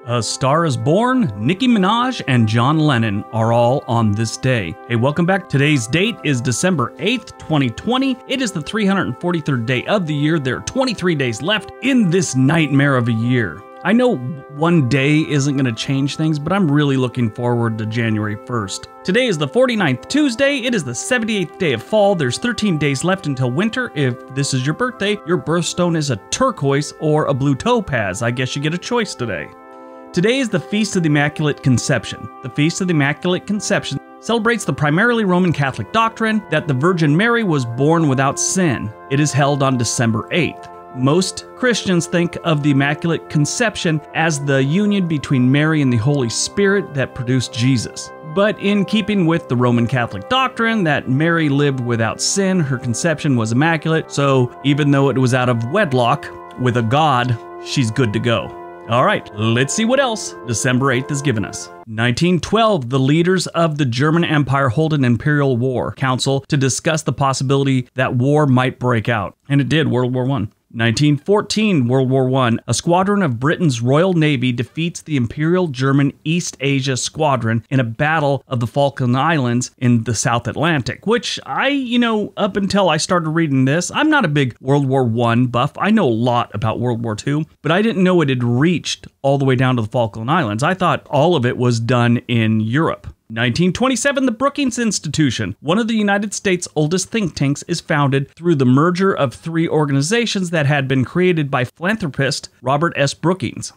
A Star is Born, Nicki Minaj, and John Lennon are all on this day. Hey, welcome back. Today's date is December 8th, 2020. It is the 343rd day of the year. There are 23 days left in this nightmare of a year. I know one day isn't going to change things, but I'm really looking forward to January 1st. Today is the 49th Tuesday. It is the 78th day of fall. There's 13 days left until winter. If this is your birthday, your birthstone is a turquoise or a blue topaz. I guess you get a choice today. Today is the Feast of the Immaculate Conception. The Feast of the Immaculate Conception celebrates the primarily Roman Catholic doctrine that the Virgin Mary was born without sin. It is held on December 8th. Most Christians think of the Immaculate Conception as the union between Mary and the Holy Spirit that produced Jesus. But in keeping with the Roman Catholic doctrine that Mary lived without sin, her conception was immaculate, so even though it was out of wedlock with a god, she's good to go. All right, let's see what else December 8th has given us. 1912, the leaders of the German Empire hold an Imperial War Council to discuss the possibility that war might break out. And it did, World War I. 1914, World War I, a squadron of Britain's Royal Navy defeats the Imperial German East Asia Squadron in a battle of the Falkland Islands in the South Atlantic, which up until I started reading this, I'm not a big World War I buff. I know a lot about World War II, but I didn't know it had reached all the way down to the Falkland Islands. I thought all of it was done in Europe. 1927, the Brookings Institution, one of the United States' oldest think tanks, is founded through the merger of three organizations that had been created by philanthropist Robert S. Brookings.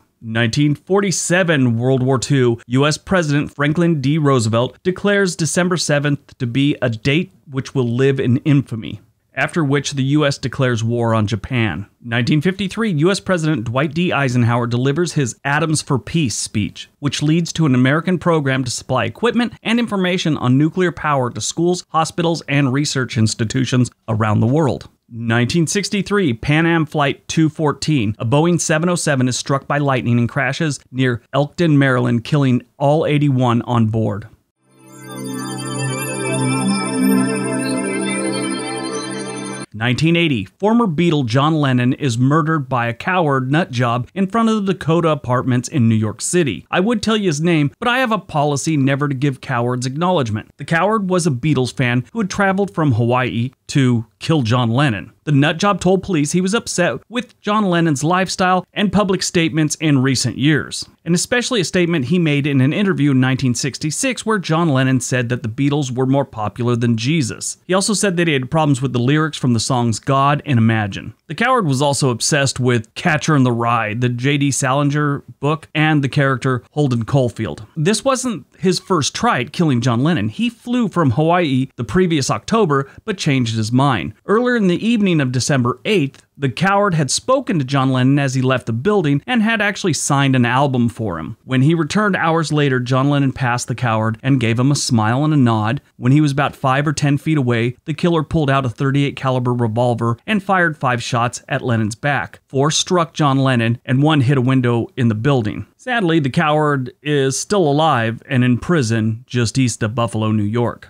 1947, World War II, U.S. President Franklin D. Roosevelt declares December 7th to be a date which will live in infamy, after which the U.S. declares war on Japan. 1953, U.S. President Dwight D. Eisenhower delivers his Atoms for Peace speech, which leads to an American program to supply equipment and information on nuclear power to schools, hospitals, and research institutions around the world. 1963, Pan Am Flight 214, a Boeing 707 is struck by lightning and crashes near Elkton, Maryland, killing all 81 on board. 1980, former Beatle John Lennon is murdered by a coward nutjob in front of the Dakota Apartments in New York City. I would tell you his name, but I have a policy never to give cowards acknowledgement. The coward was a Beatles fan who had traveled from Hawaii to kill John Lennon. The nutjob told police he was upset with John Lennon's lifestyle and public statements in recent years, and especially a statement he made in an interview in 1966 where John Lennon said that the Beatles were more popular than Jesus. He also said that he had problems with the lyrics from the songs God and Imagine. The coward was also obsessed with Catcher in the Rye, the J.D. Salinger book, and the character Holden Caulfield. This wasn't his first try at killing John Lennon. He flew from Hawaii the previous October, but changed his mind. Earlier in the evening of December 8th, the coward had spoken to John Lennon as he left the building and had actually signed an album for him. When he returned hours later, John Lennon passed the coward and gave him a smile and a nod. When he was about 5 or 10 feet away, the killer pulled out a .38 caliber revolver and fired 5 shots at Lennon's back. 4 struck John Lennon and 1 hit a window in the building. Sadly, the coward is still alive and in prison just east of Buffalo, New York.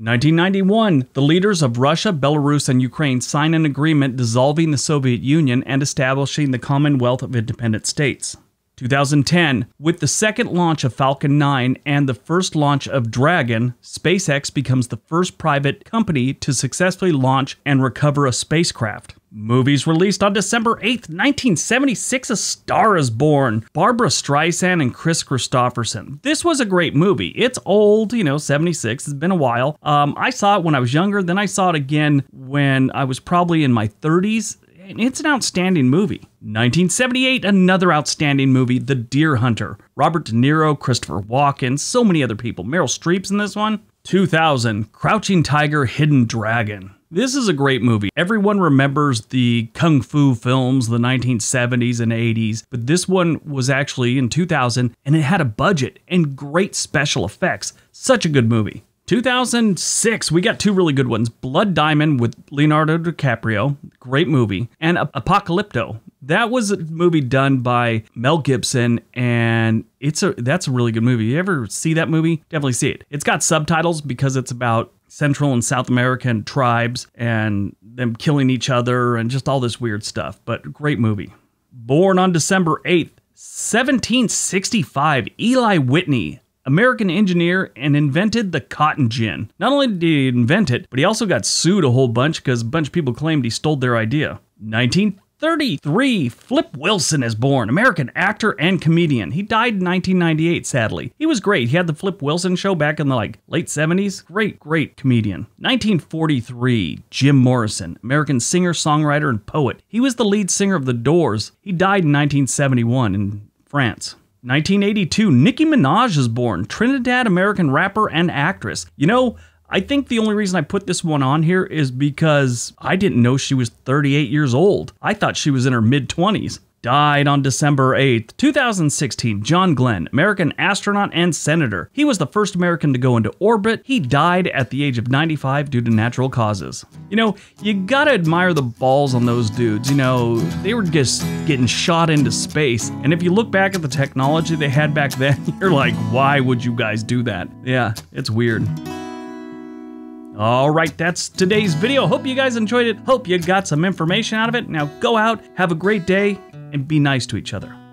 1991, the leaders of Russia, Belarus, and Ukraine sign an agreement dissolving the Soviet Union and establishing the Commonwealth of Independent States. 2010, with the second launch of Falcon 9 and the first launch of Dragon, SpaceX becomes the first private company to successfully launch and recover a spacecraft. Movies released on December 8th, 1976, A Star is Born, Barbra Streisand and Chris Christopherson. This was a great movie. It's old, 76, it's been a while. I saw it when I was younger, then I saw it again when I was probably in my 30s. It's an outstanding movie. 1978, another outstanding movie, The Deer Hunter. Robert De Niro, Christopher Walken, so many other people. Meryl Streep's in this one. 2000, Crouching Tiger, Hidden Dragon. This is a great movie. Everyone remembers the Kung Fu films, the 1970s and 80s, but this one was actually in 2000, and it had a budget and great special effects. Such a good movie. 2006, we got 2 really good ones. Blood Diamond with Leonardo DiCaprio, great movie, and Apocalypto. That was a movie done by Mel Gibson, and that's a really good movie. You ever see that movie? Definitely see it. It's got subtitles because it's about Central and South American tribes and them killing each other and just all this weird stuff, but great movie. Born on December 8th, 1765, Eli Whitney, American engineer, and invented the cotton gin. Not only did he invent it, but he also got sued a whole bunch because a bunch of people claimed he stole their idea. 1933, Flip Wilson is born, American actor and comedian. He died in 1998, sadly. He was great. He had the Flip Wilson show back in the late 70s. Great comedian. 1943, Jim Morrison, American singer, songwriter, and poet. He was the lead singer of The Doors. He died in 1971 in France. 1982, Nicki Minaj is born, Trinidad American rapper and actress. You know, I think the only reason I put this one on here is because I didn't know she was 38 years old. I thought she was in her mid-20s. Died on December 8th, 2016, John Glenn, American astronaut and senator. He was the first American to go into orbit. He died at the age of 95 due to natural causes. You know, you gotta admire the balls on those dudes. You know, they were just getting shot into space. And if you look back at the technology they had back then, you're like, why would you guys do that? Yeah, it's weird. Alright, that's today's video. Hope you guys enjoyed it. Hope you got some information out of it. Now go out, have a great day, and be nice to each other.